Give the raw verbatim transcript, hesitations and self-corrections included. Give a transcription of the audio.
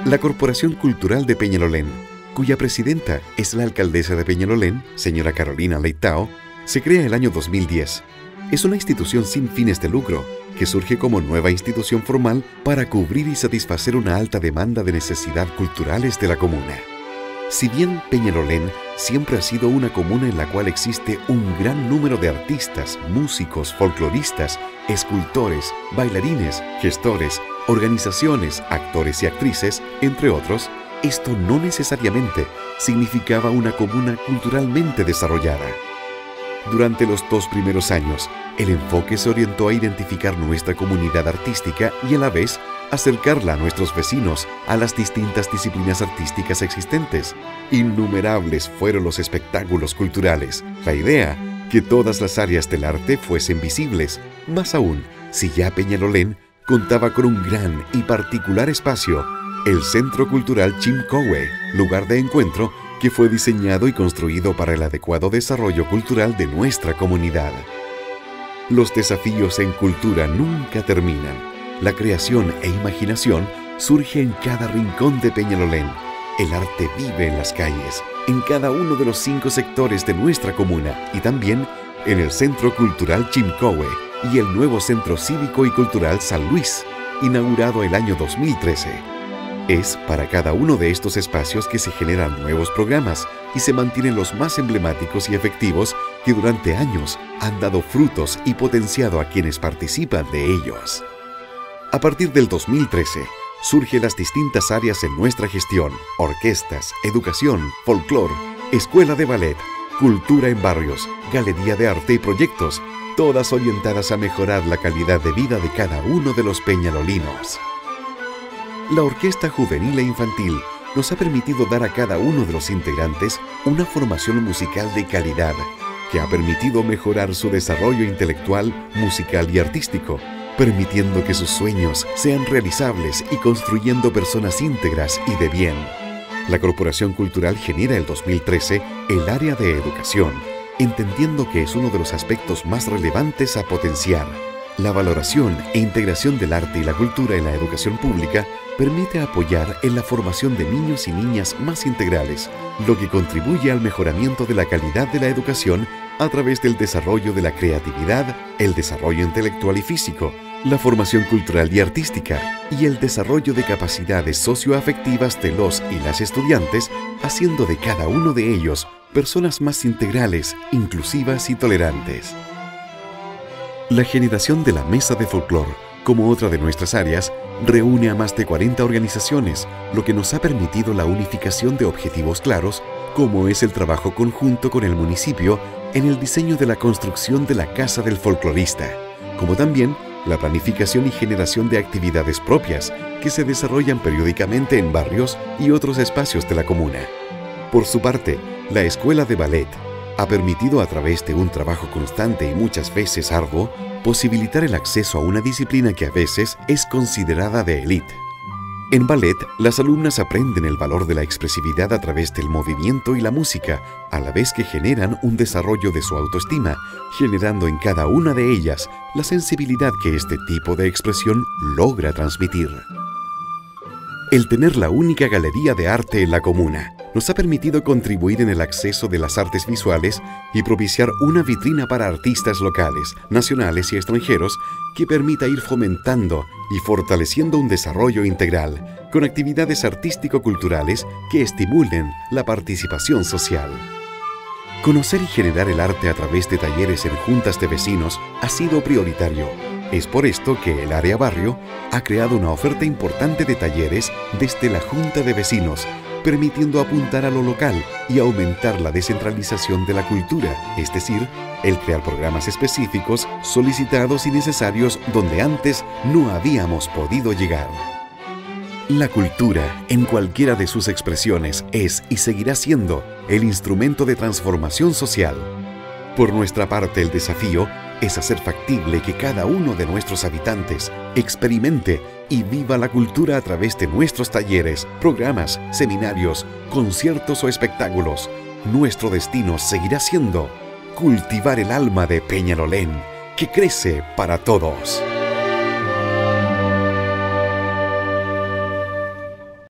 La Corporación Cultural de Peñalolén, cuya presidenta es la alcaldesa de Peñalolén, señora Carolina Leitao, se crea el año dos mil diez. Es una institución sin fines de lucro que surge como nueva institución formal para cubrir y satisfacer una alta demanda de necesidades culturales de la comuna. Si bien Peñalolén siempre ha sido una comuna en la cual existe un gran número de artistas, músicos, folcloristas, escultores, bailarines, gestores, organizaciones, actores y actrices, entre otros, esto no necesariamente significaba una comuna culturalmente desarrollada. Durante los dos primeros años, el enfoque se orientó a identificar nuestra comunidad artística y a la vez acercarla a nuestros vecinos a las distintas disciplinas artísticas existentes. Innumerables fueron los espectáculos culturales. La idea, que todas las áreas del arte fuesen visibles, más aún si ya Peñalolén contaba con un gran y particular espacio, el Centro Cultural Chimcowe, lugar de encuentro que fue diseñado y construido para el adecuado desarrollo cultural de nuestra comunidad. Los desafíos en cultura nunca terminan. La creación e imaginación surge en cada rincón de Peñalolén. El arte vive en las calles, en cada uno de los cinco sectores de nuestra comuna y también en el Centro Cultural Chimcowe y el nuevo Centro Cívico y Cultural San Luis, inaugurado el año dos mil trece. Es para cada uno de estos espacios que se generan nuevos programas y se mantienen los más emblemáticos y efectivos que durante años han dado frutos y potenciado a quienes participan de ellos. A partir del dos mil trece, surgen las distintas áreas en nuestra gestión: orquestas, educación, folclor, escuela de ballet, cultura en barrios, galería de arte y proyectos, todas orientadas a mejorar la calidad de vida de cada uno de los peñalolinos. La Orquesta Juvenil e Infantil nos ha permitido dar a cada uno de los integrantes una formación musical de calidad, que ha permitido mejorar su desarrollo intelectual, musical y artístico, permitiendo que sus sueños sean realizables y construyendo personas íntegras y de bien. La Corporación Cultural genera el dos mil trece el área de educación, entendiendo que es uno de los aspectos más relevantes a potenciar. La valoración e integración del arte y la cultura en la educación pública permite apoyar en la formación de niños y niñas más integrales, lo que contribuye al mejoramiento de la calidad de la educación a través del desarrollo de la creatividad, el desarrollo intelectual y físico, la formación cultural y artística y el desarrollo de capacidades socioafectivas de los y las estudiantes, haciendo de cada uno de ellos personas más integrales, inclusivas y tolerantes. La generación de la Mesa de Folclor, como otra de nuestras áreas, reúne a más de cuarenta organizaciones, lo que nos ha permitido la unificación de objetivos claros, como es el trabajo conjunto con el municipio en el diseño de la construcción de la Casa del Folclorista, como también la planificación y generación de actividades propias que se desarrollan periódicamente en barrios y otros espacios de la comuna. Por su parte, la Escuela de Ballet ha permitido, a través de un trabajo constante y muchas veces arduo, posibilitar el acceso a una disciplina que a veces es considerada de élite. En ballet, las alumnas aprenden el valor de la expresividad a través del movimiento y la música, a la vez que generan un desarrollo de su autoestima, generando en cada una de ellas la sensibilidad que este tipo de expresión logra transmitir. El tener la única galería de arte en la comuna nos ha permitido contribuir en el acceso de las artes visuales y propiciar una vitrina para artistas locales, nacionales y extranjeros que permita ir fomentando y fortaleciendo un desarrollo integral con actividades artístico-culturales que estimulen la participación social. Conocer y generar el arte a través de talleres en juntas de vecinos ha sido prioritario. Es por esto que el Área Barrio ha creado una oferta importante de talleres desde la Junta de Vecinos, permitiendo apuntar a lo local y aumentar la descentralización de la cultura, es decir, el crear programas específicos, solicitados y necesarios donde antes no habíamos podido llegar. La cultura, en cualquiera de sus expresiones, es y seguirá siendo el instrumento de transformación social. Por nuestra parte, el desafío es hacer factible que cada uno de nuestros habitantes experimente y viva la cultura a través de nuestros talleres, programas, seminarios, conciertos o espectáculos. Nuestro destino seguirá siendo cultivar el alma de Peñalolén, que crece para todos.